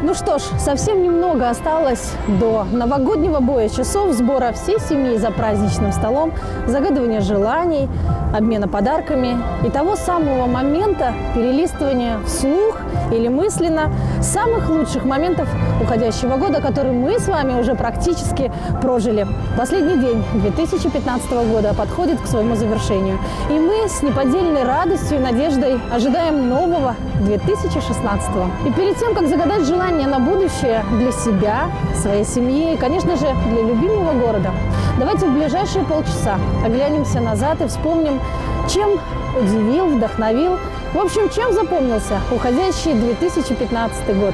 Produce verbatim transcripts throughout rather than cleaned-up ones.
Ну что ж, совсем немного осталось до новогоднего боя часов, сбора всей семьи за праздничным столом, загадывания желаний, обмена подарками и того самого момента перелистывания вслух или мысленно самых лучших моментов уходящего года, который мы с вами уже практически прожили. Последний день две тысячи пятнадцатого года подходит к своему завершению. И мы с неподдельной радостью и надеждой ожидаем нового две тысячи шестнадцатого. И перед тем, как загадать желание на будущее для себя, своей семьи и, конечно же, для любимого города, давайте в ближайшие полчаса оглянемся назад и вспомним, чем удивил, вдохновил, в общем, чем запомнился уходящий две тысячи пятнадцатый год.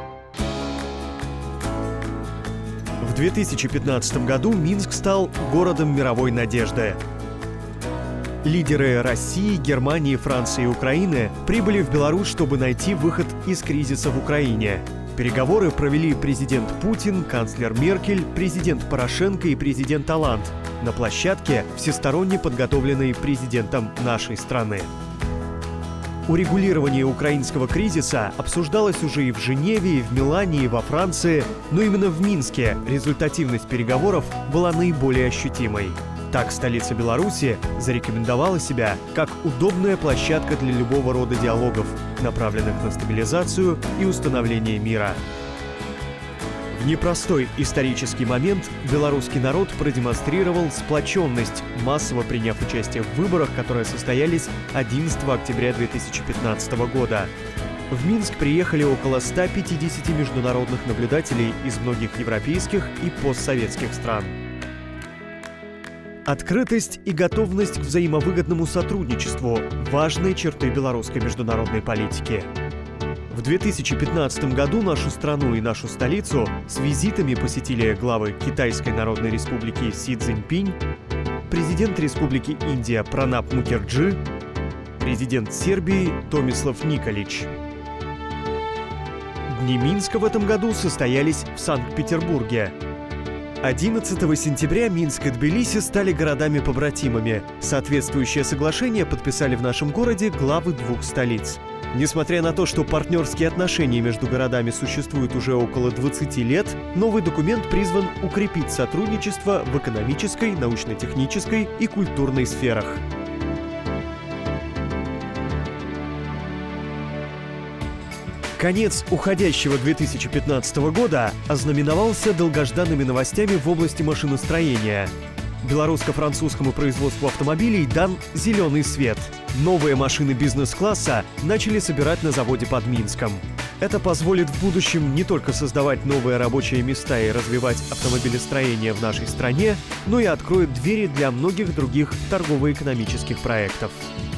В две тысячи пятнадцатом году Минск стал городом мировой надежды. Лидеры России, Германии, Франции и Украины прибыли в Беларусь, чтобы найти выход из кризиса в Украине. Переговоры провели президент Путин, канцлер Меркель, президент Порошенко и президент Оланд на площадке, всесторонне подготовленной президентом нашей страны. Урегулирование украинского кризиса обсуждалось уже и в Женеве, и в Милане, и во Франции, но именно в Минске результативность переговоров была наиболее ощутимой. Так столица Беларуси зарекомендовала себя как удобная площадка для любого рода диалогов, направленных на стабилизацию и установление мира. В непростой исторический момент белорусский народ продемонстрировал сплоченность, массово приняв участие в выборах, которые состоялись одиннадцатого октября две тысячи пятнадцатого года. В Минск приехали около ста пятидесяти международных наблюдателей из многих европейских и постсоветских стран. Открытость и готовность к взаимовыгодному сотрудничеству – важные черты белорусской международной политики. В две тысячи пятнадцатом году нашу страну и нашу столицу с визитами посетили главы Китайской Народной Республики Си Цзиньпинь, президент Республики Индия Пранаб Мукерджи, президент Сербии Томислав Николич. Дни Минска в этом году состоялись в Санкт-Петербурге. одиннадцатого сентября Минск и Тбилиси стали городами-побратимами. Соответствующее соглашение подписали в нашем городе главы двух столиц. Несмотря на то, что партнерские отношения между городами существуют уже около двадцати лет, новый документ призван укрепить сотрудничество в экономической, научно-технической и культурной сферах. Конец уходящего две тысячи пятнадцатого года ознаменовался долгожданными новостями в области машиностроения. Белорусско-французскому производству автомобилей дан зеленый свет. Новые машины бизнес-класса начали собирать на заводе под Минском. Это позволит в будущем не только создавать новые рабочие места и развивать автомобилестроение в нашей стране, но и откроет двери для многих других торгово-экономических проектов.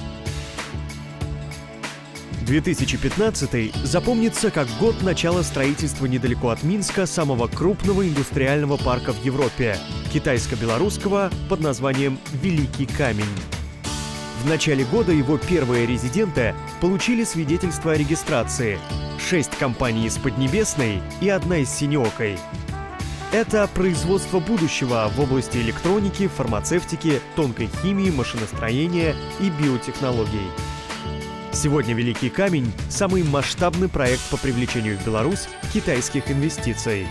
две тысячи пятнадцатый запомнится как год начала строительства недалеко от Минска самого крупного индустриального парка в Европе – китайско-белорусского под названием «Великий камень». В начале года его первые резиденты получили свидетельство о регистрации – шесть компаний из Поднебесной и одна из Синеокой. Это производство будущего в области электроники, фармацевтики, тонкой химии, машиностроения и биотехнологий. Сегодня «Великий камень» – самый масштабный проект по привлечению в Беларусь китайских инвестиций.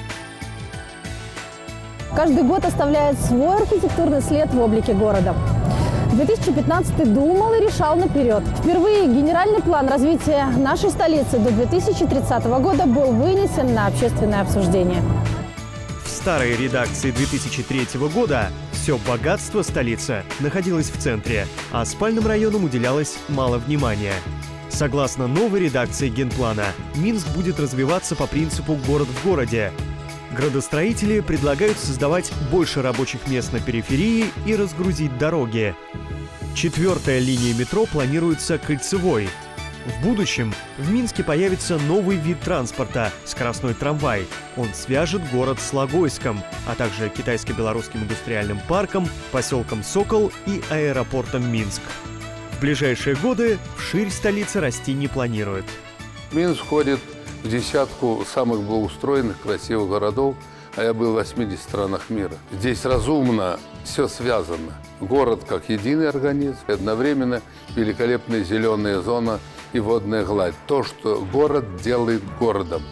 Каждый год оставляет свой архитектурный след в облике города. две тысячи пятнадцатый думал и решал наперед. Впервые генеральный план развития нашей столицы до две тысячи тридцатого года был вынесен на общественное обсуждение. В старой редакции две тысячи третьего года все богатство столицы находилось в центре, а спальным районам уделялось мало внимания. Согласно новой редакции генплана, Минск будет развиваться по принципу «город в городе». Градостроители предлагают создавать больше рабочих мест на периферии и разгрузить дороги. Четвертая линия метро планируется кольцевой. В будущем в Минске появится новый вид транспорта – скоростной трамвай. Он свяжет город с Логойском, а также китайско-белорусским индустриальным парком, поселком Сокол и аэропортом Минск. В ближайшие годы вширь столица расти не планирует. Минск входит в десятку самых благоустроенных, красивых городов, а я был в восьмидесяти странах мира. Здесь разумно все связано. Город как единый организм, одновременно великолепная зеленая зона и водная гладь. То, что город делает городом.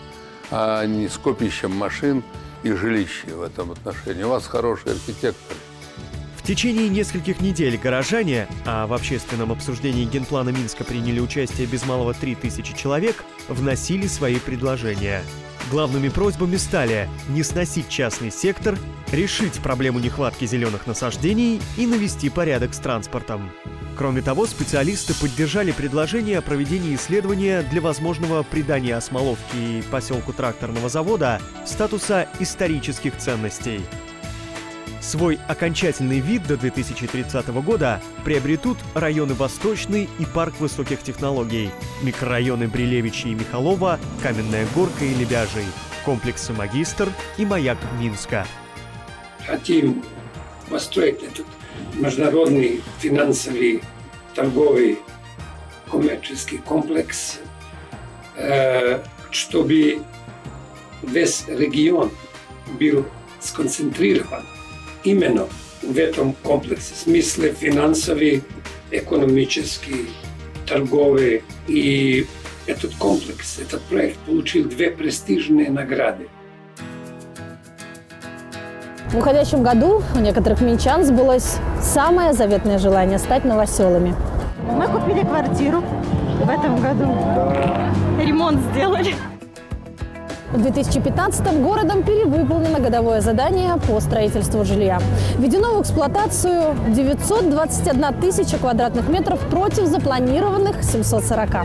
а не скопищем машин и жилищей в этом отношении. У вас хороший архитектор. В течение нескольких недель горожане, а в общественном обсуждении генплана Минска приняли участие без малого три тысячи человек, вносили свои предложения. Главными просьбами стали не сносить частный сектор, решить проблему нехватки зеленых насаждений и навести порядок с транспортом. Кроме того, специалисты поддержали предложение о проведении исследования для возможного придания Осмоловке и поселку тракторного завода статуса исторических ценностей. Свой окончательный вид до две тысячи тридцатого года приобретут районы Восточный и парк высоких технологий, микрорайоны Брилевичи и Михалова, Каменная Горка и Лебяжий, комплексы Магистр и Маяк Минска. Хотим построить этот международный финансовый, торговый, коммерческий комплекс, чтобы весь регион был сконцентрирован именно в этом комплексе, в смысле финансовый, экономический, торговый. И этот комплекс, этот проект получил две престижные награды. В уходящем году у некоторых минчан сбылось самое заветное желание – стать новоселами. Мы купили квартиру в этом году. Ремонт сделали. В две тысячи пятнадцатом городом перевыполнено годовое задание по строительству жилья. Введено в эксплуатацию девятьсот двадцать одна тысяча квадратных метров против запланированных семисот сорока.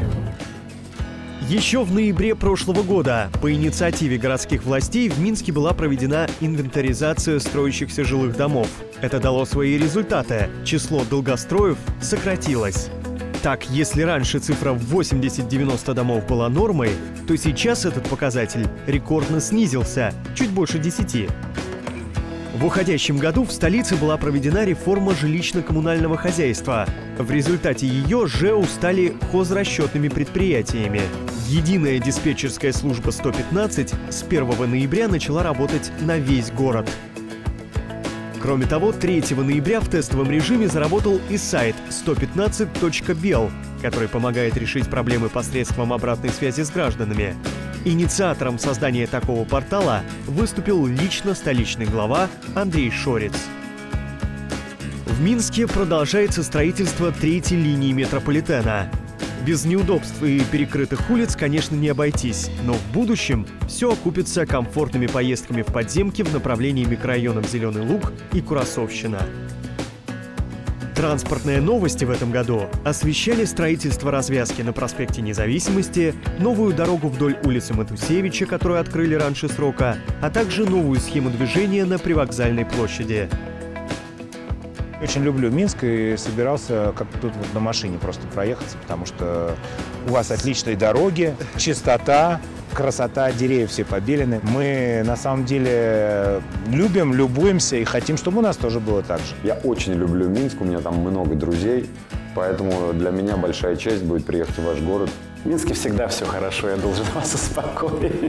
Еще в ноябре прошлого года по инициативе городских властей в Минске была проведена инвентаризация строящихся жилых домов. Это дало свои результаты. Число долгостроев сократилось. Так, если раньше цифра восемьдесят-девяносто домов была нормой, то сейчас этот показатель рекордно снизился, чуть больше десяти. В уходящем году в столице была проведена реформа жилищно-коммунального хозяйства. В результате ее ЖЭУ стали хозрасчетными предприятиями. Единая диспетчерская служба сто пятнадцать с первого ноября начала работать на весь город. Кроме того, третьего ноября в тестовом режиме заработал и сайт сто пятнадцать точка бел, который помогает решить проблемы посредством обратной связи с гражданами. Инициатором создания такого портала выступил лично столичный глава Андрей Шорец. В Минске продолжается строительство третьей линии метрополитена. Без неудобств и перекрытых улиц, конечно, не обойтись, но в будущем все окупится комфортными поездками в подземки в направлении микрорайонов Зеленый Луг и Курасовщина. Транспортные новости в этом году освещали строительство развязки на проспекте Независимости, новую дорогу вдоль улицы Матусевича, которую открыли раньше срока, а также новую схему движения на Привокзальной площади. Очень люблю Минск и собирался как тут вот на машине просто проехаться, потому что у вас отличные дороги, чистота, красота, деревья все побелены. Мы на самом деле любим, любуемся и хотим, чтобы у нас тоже было так же. Я очень люблю Минск, у меня там много друзей, поэтому для меня большая честь будет приехать в ваш город. В Минске всегда все хорошо, я должен вас успокоить.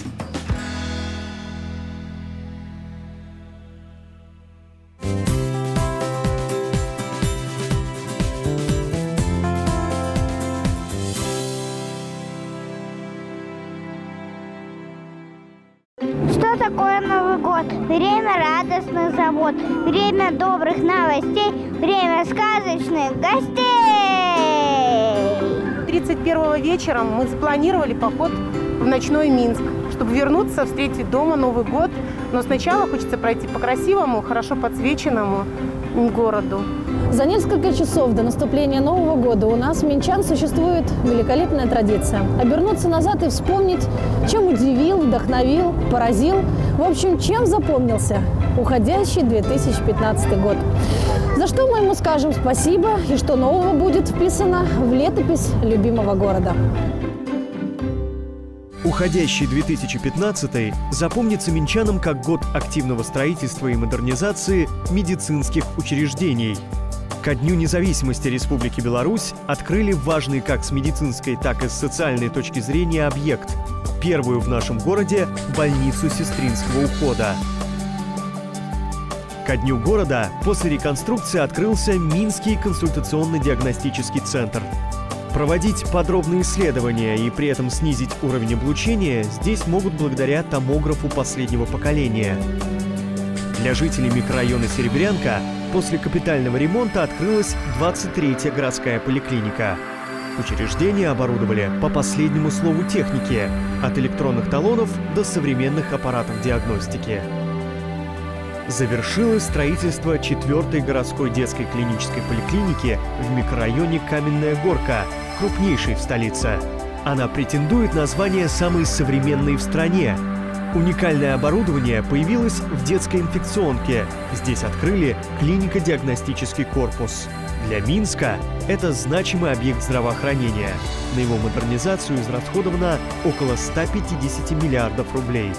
Что такое Новый год? Время радостных забот, время добрых новостей, время сказочных гостей. тридцать первого вечером мы запланировали поход в ночной Минск, чтобы вернуться, встретить дома Новый год. Но сначала хочется пройти по красивому, хорошо подсвеченному городу. За несколько часов до наступления Нового года у нас, минчан, существует великолепная традиция – обернуться назад и вспомнить, чем удивил, вдохновил, поразил, в общем, чем запомнился уходящий две тысячи пятнадцатый год. За что мы ему скажем спасибо и что нового будет вписано в летопись любимого города. Уходящий две тысячи пятнадцатый запомнится минчанам как год активного строительства и модернизации медицинских учреждений. Ко Дню независимости Республики Беларусь открыли важный как с медицинской, так и с социальной точки зрения объект – первую в нашем городе больницу сестринского ухода. Ко Дню города после реконструкции открылся Минский консультационно-диагностический центр. Проводить подробные исследования и при этом снизить уровень облучения здесь могут благодаря томографу последнего поколения. Для жителей микрорайона Серебрянка после капитального ремонта открылась двадцать третья городская поликлиника. Учреждение оборудовали по последнему слову техники, от электронных талонов до современных аппаратов диагностики. Завершилось строительство четвертой городской детской клинической поликлиники в микрорайоне Каменная Горка, крупнейшей в столице. Она претендует на звание самой современной в стране. Уникальное оборудование появилось в детской инфекционке. Здесь открыли клинико-диагностический корпус. Для Минска это значимый объект здравоохранения. На его модернизацию израсходовано около ста пятидесяти миллиардов рублей.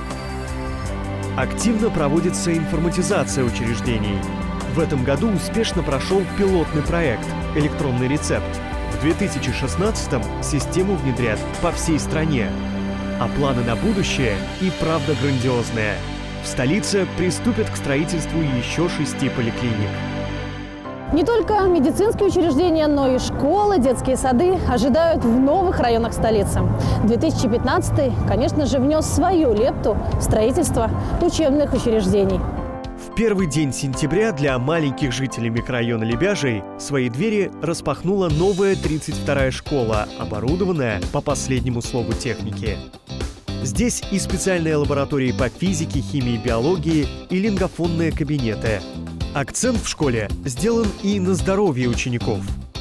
Активно проводится информатизация учреждений. В этом году успешно прошел пилотный проект «Электронный рецепт». В две тысячи шестнадцатом систему внедрят по всей стране. А планы на будущее и правда грандиозные. В столице приступят к строительству еще шести поликлиник. Не только медицинские учреждения, но и школы, детские сады ожидают в новых районах столицы. две тысячи пятнадцатый, конечно же, внес свою лепту в строительство учебных учреждений. В первый день сентября для маленьких жителей микрорайона Лебяжий свои двери распахнула новая тридцать вторая школа, оборудованная по последнему слову техники. Здесь и специальные лаборатории по физике, химии, биологии, и лингофонные кабинеты. Акцент в школе сделан и на здоровье учеников.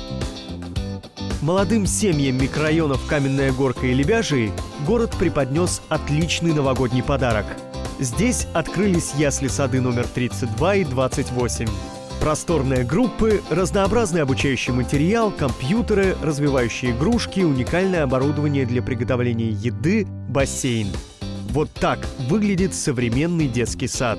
Молодым семьям микрорайонов Каменная Горка и Лебяжий город преподнес отличный новогодний подарок. Здесь открылись ясли-сады номер тридцать два и двадцать восемь. Просторные группы, разнообразный обучающий материал, компьютеры, развивающие игрушки, уникальное оборудование для приготовления еды, бассейн. Вот так выглядит современный детский сад.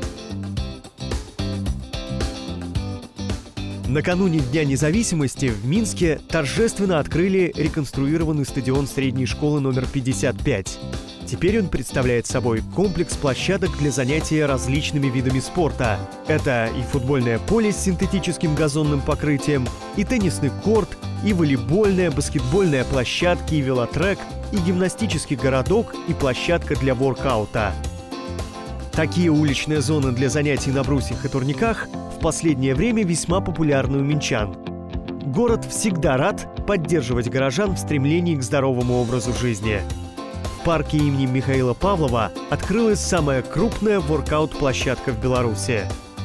Накануне Дня независимости в Минске торжественно открыли реконструированный стадион средней школы номер пятьдесят пять. Теперь он представляет собой комплекс площадок для занятия различными видами спорта. Это и футбольное поле с синтетическим газонным покрытием, и теннисный корт, и волейбольная, баскетбольная площадки, и велотрек, и гимнастический городок, и площадка для воркаута. Такие уличные зоны для занятий на брусьях и турниках в последнее время весьма популярны у минчан. Город всегда рад поддерживать горожан в стремлении к здоровому образу жизни. В парке имени Михаила Павлова открылась самая крупная воркаут-площадка в Беларуси.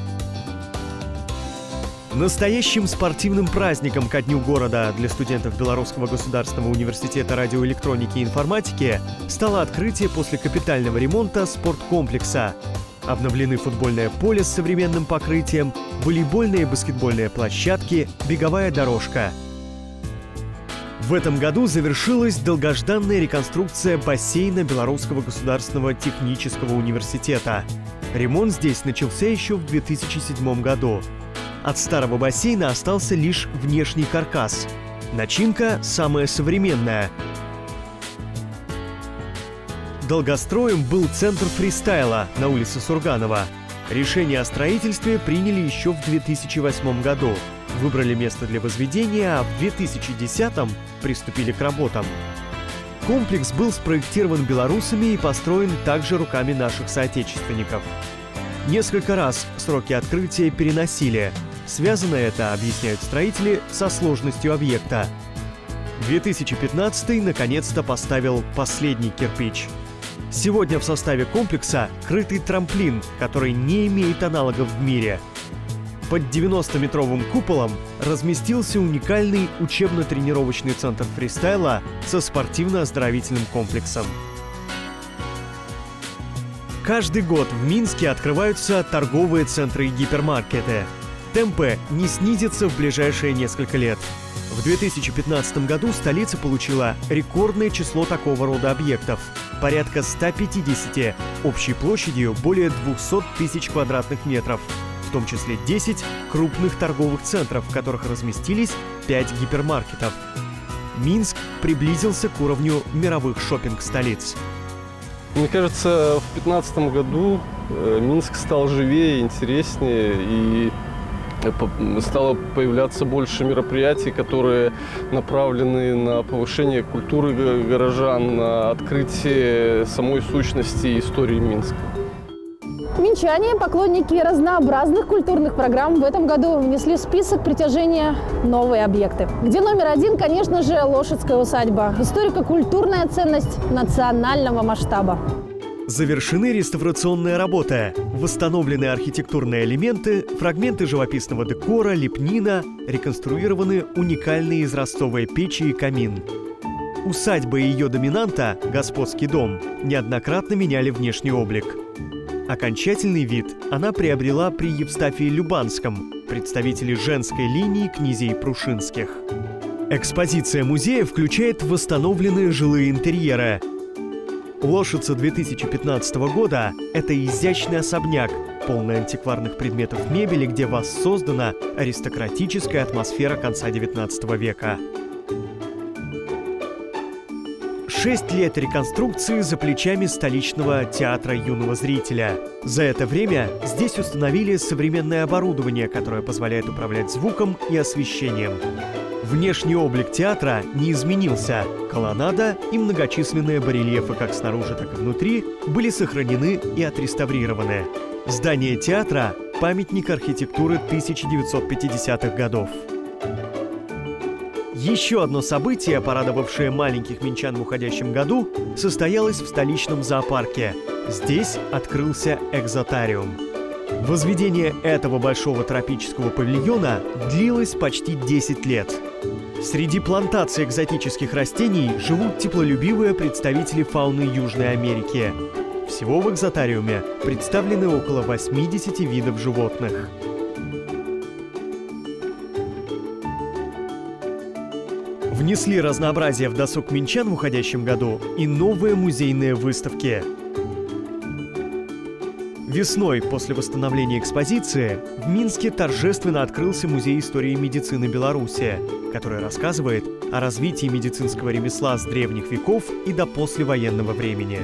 Настоящим спортивным праздником ко Дню города для студентов Белорусского государственного университета радиоэлектроники и информатики стало открытие после капитального ремонта спорткомплекса. Обновлены футбольное поле с современным покрытием, волейбольные и баскетбольные площадки, беговая дорожка. В этом году завершилась долгожданная реконструкция бассейна Белорусского государственного технического университета. Ремонт здесь начался еще в две тысячи седьмом году. От старого бассейна остался лишь внешний каркас. Начинка самая современная. Долгостроем был центр фристайла на улице Сурганова. Решение о строительстве приняли еще в две тысячи восьмом году. Выбрали место для возведения, а в две тысячи десятом приступили к работам. Комплекс был спроектирован белорусами и построен также руками наших соотечественников. Несколько раз сроки открытия переносили. Связано это, объясняют строители, со сложностью объекта. две тысячи пятнадцатый наконец-то поставил последний кирпич. Сегодня в составе комплекса крытый трамплин, который не имеет аналогов в мире. Под девяностометровым куполом разместился уникальный учебно-тренировочный центр фристайла со спортивно-оздоровительным комплексом. Каждый год в Минске открываются торговые центры и гипермаркеты. Темпы не снизятся в ближайшие несколько лет. В две тысячи пятнадцатом году столица получила рекордное число такого рода объектов – порядка ста пятидесяти, общей площадью более двухсот тысяч квадратных метров, в том числе десять крупных торговых центров, в которых разместились пять гипермаркетов. Минск приблизился к уровню мировых шопинг-столиц. Мне кажется, в две тысячи пятнадцатом году Минск стал живее, интереснее, и стало появляться больше мероприятий, которые направлены на повышение культуры горожан, на открытие самой сущности истории Минска. Минчане, поклонники разнообразных культурных программ, в этом году внесли в список притяжения новые объекты. Где номер один, конечно же, Лошадская усадьба. Историко-культурная ценность национального масштаба. Завершены реставрационные работы. Восстановлены архитектурные элементы, фрагменты живописного декора, лепнина, реконструированы уникальные израстовые печи и камин. Усадьба и ее доминанта, господский дом, неоднократно меняли внешний облик. Окончательный вид она приобрела при Евстафии Любанском, представителе женской линии князей Прушинских. Экспозиция музея включает восстановленные жилые интерьеры. Лошадца две тысячи пятнадцатого года – это изящный особняк, полный антикварных предметов мебели, где воссоздана аристократическая атмосфера конца девятнадцатого века. Шесть лет реконструкции за плечами столичного театра юного зрителя. За это время здесь установили современное оборудование, которое позволяет управлять звуком и освещением. Внешний облик театра не изменился. Колоннада и многочисленные барельефы как снаружи, так и внутри были сохранены и отреставрированы. Здание театра – памятник архитектуры тысяча девятьсот пятидесятых годов. Еще одно событие, порадовавшее маленьких минчан в уходящем году, состоялось в столичном зоопарке. Здесь открылся экзотариум. Возведение этого большого тропического павильона длилось почти десять лет. Среди плантаций экзотических растений живут теплолюбивые представители фауны Южной Америки. Всего в экзотариуме представлены около восьмидесяти видов животных. Внесли разнообразие в досуг минчан в уходящем году и новые музейные выставки. Весной, после восстановления экспозиции, в Минске торжественно открылся Музей истории медицины Беларуси, который рассказывает о развитии медицинского ремесла с древних веков и до послевоенного времени.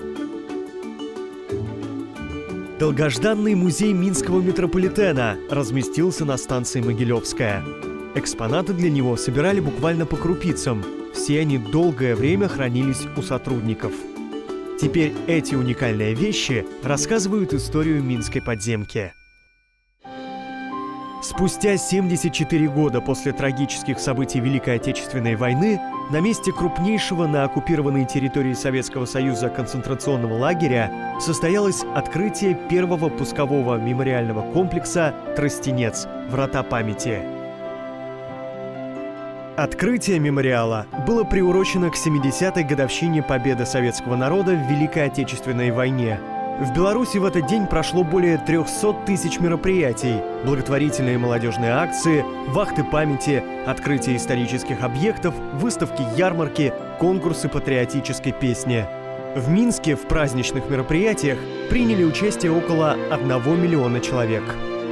Долгожданный музей Минского метрополитена разместился на станции Могилевская. Экспонаты для него собирали буквально по крупицам. Все они долгое время хранились у сотрудников. Теперь эти уникальные вещи рассказывают историю Минской подземки. Спустя семьдесят четыре года после трагических событий Великой Отечественной войны на месте крупнейшего на оккупированной территории Советского Союза концентрационного лагеря состоялось открытие первого пускового мемориального комплекса «Тростенец. Врата памяти». Открытие мемориала было приурочено к семидесятой годовщине победы советского народа в Великой Отечественной войне. В Беларуси в этот день прошло более трёхсот тысяч мероприятий, благотворительные молодежные акции, вахты памяти, открытие исторических объектов, выставки, ярмарки, конкурсы патриотической песни. В Минске в праздничных мероприятиях приняли участие около одного миллиона человек.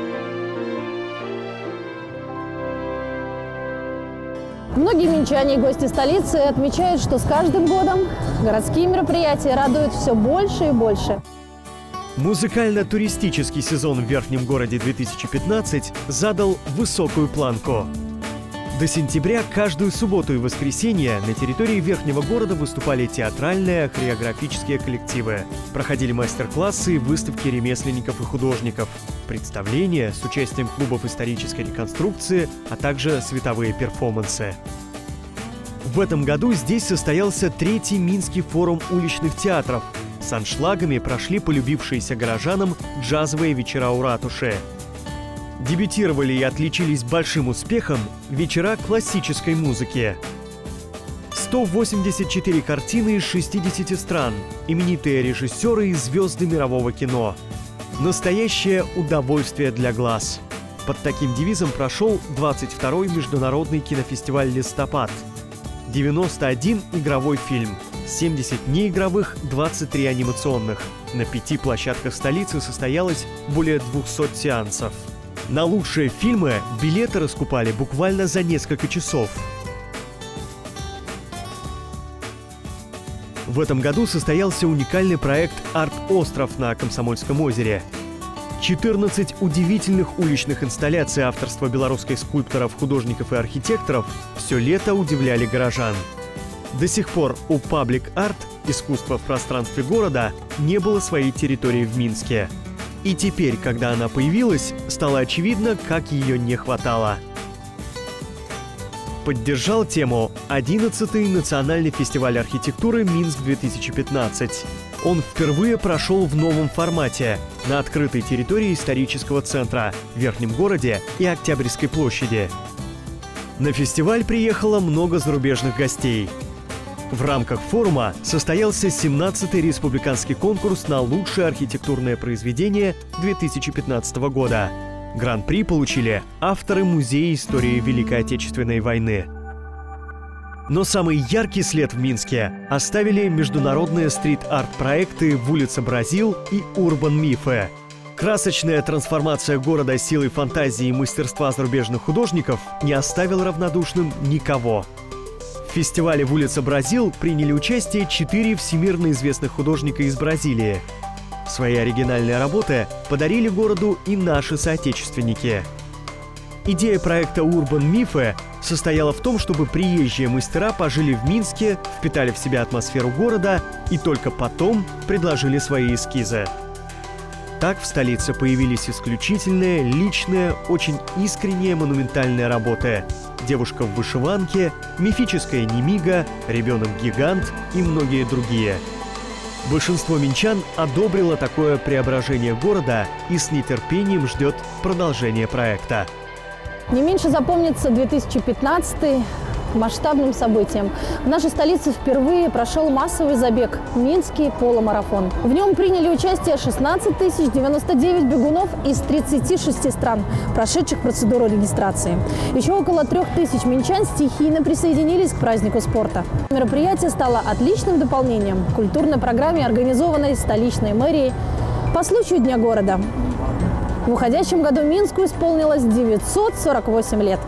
Многие минчане и гости столицы отмечают, что с каждым годом городские мероприятия радуют все больше и больше. Музыкально-туристический сезон в Верхнем городе две тысячи пятнадцать задал высокую планку. До сентября каждую субботу и воскресенье на территории Верхнего города выступали театральные, хореографические коллективы. Проходили мастер-классы и выставки ремесленников и художников, представления с участием клубов исторической реконструкции, а также световые перформансы. В этом году здесь состоялся третий Минский форум уличных театров. С аншлагами прошли полюбившиеся горожанам джазовые вечера у ратуши. Дебютировали и отличились большим успехом вечера классической музыки. сто восемьдесят четыре картины из шестидесяти стран, именитые режиссеры и звезды мирового кино. Настоящее удовольствие для глаз. Под таким девизом прошел двадцать второй международный кинофестиваль «Листопад». девяносто один игровой фильм, семьдесят неигровых, двадцать три анимационных. На пяти площадках столицы состоялось более двухсот сеансов. На лучшие фильмы билеты раскупали буквально за несколько часов. В этом году состоялся уникальный проект «Арт-остров» на Комсомольском озере. четырнадцать удивительных уличных инсталляций авторства белорусских скульпторов, художников и архитекторов все лето удивляли горожан. До сих пор у Public Art, искусства в пространстве города, не было своей территории в Минске. И теперь, когда она появилась, стало очевидно, как ее не хватало. Поддержал тему одиннадцатый национальный фестиваль архитектуры «Минск-две тысячи пятнадцать». Он впервые прошел в новом формате на открытой территории исторического центра, в Верхнем городе и Октябрьской площади. На фестиваль приехало много зарубежных гостей. В рамках форума состоялся семнадцатый республиканский конкурс на лучшее архитектурное произведение две тысячи пятнадцатого года. Гран-при получили авторы Музея истории Великой Отечественной войны. Но самый яркий след в Минске оставили международные стрит-арт-проекты «Вулица Бразил» и «Урбан Мифы». Красочная трансформация города силой фантазии и мастерства зарубежных художников не оставила равнодушным никого. В фестивале «Вулица Бразил» приняли участие четыре всемирно известных художника из Бразилии. Свои оригинальные работы подарили городу и наши соотечественники. Идея проекта «Урбан Мифы» состояла в том, чтобы приезжие мастера пожили в Минске, впитали в себя атмосферу города и только потом предложили свои эскизы. Так в столице появились исключительные, личные, очень искренние монументальные работы: «Девушка в вышиванке», «Мифическая Немига», «Ребенок-гигант» и многие другие. Большинство минчан одобрило такое преображение города и с нетерпением ждет продолжения проекта. Не меньше запомнится две тысячи пятнадцатый масштабным событием. В нашей столице впервые прошел массовый забег «Минский полумарафон». В нем приняли участие шестнадцать тысяч девяносто девять бегунов из тридцати шести стран, прошедших процедуру регистрации. Еще около трех тысяч минчан стихийно присоединились к празднику спорта. Мероприятие стало отличным дополнением к культурной программе, организованной столичной мэрией по случаю Дня города. В уходящем году Минску исполнилось девятьсот сорок восемь лет.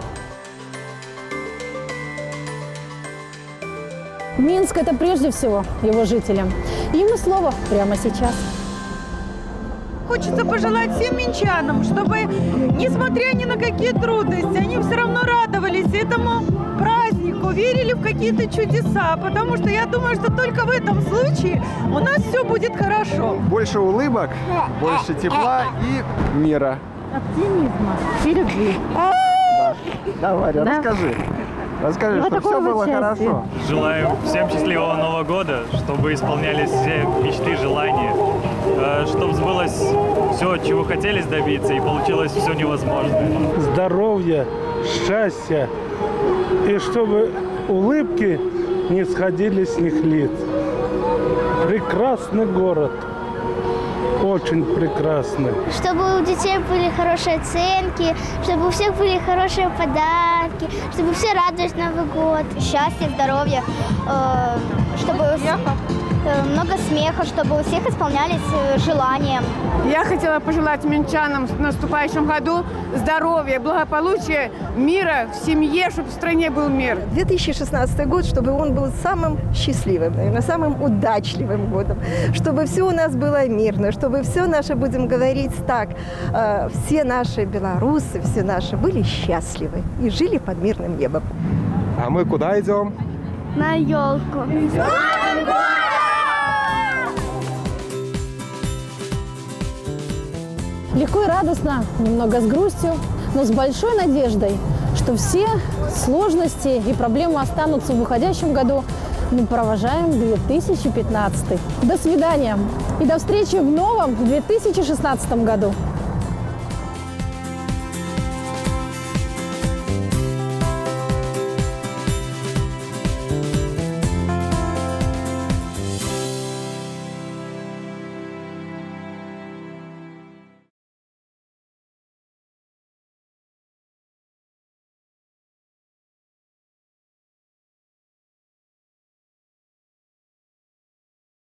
Минск – это прежде всего его жители. Им и слово прямо сейчас. Хочется пожелать всем минчанам, чтобы, несмотря ни на какие трудности, они все равно радовались этому празднику, верили в какие-то чудеса, потому что я думаю, что только в этом случае у нас все будет хорошо. Больше улыбок, больше тепла и мира. Оптимизма и любви. Да. Давай, да. Расскажи. Расскажи, чтобы все было хорошо. Желаю всем счастливого Нового года, чтобы исполнялись все мечты, желания, чтобы сбылось все, чего хотели добиться, и получилось все невозможное. Здоровья, счастья, и чтобы улыбки не сходили с них лиц. Прекрасный город. Очень прекрасный. Чтобы у детей были хорошие оценки, чтобы у всех были хорошие подарки, чтобы все радовались Новый год. Счастья, здоровья, э, чтобы э, много смеха, чтобы у всех исполнялись э, желания. Я хотела пожелать минчанам в наступающем году здоровья, благополучия, мира в семье, чтобы в стране был мир. две тысячи шестнадцатый год, чтобы он был самым счастливым, наверное, самым удачливым годом, чтобы все у нас было мирно, чтобы все наше, будем говорить так, э, все наши белорусы, все наши были счастливы и жили под мирным небом. А мы куда идем? На елку. Легко и радостно, немного с грустью, но с большой надеждой, что все сложности и проблемы останутся в уходящем году. Мы провожаем две тысячи пятнадцатый. До свидания и до встречи в новом две тысячи шестнадцатом году.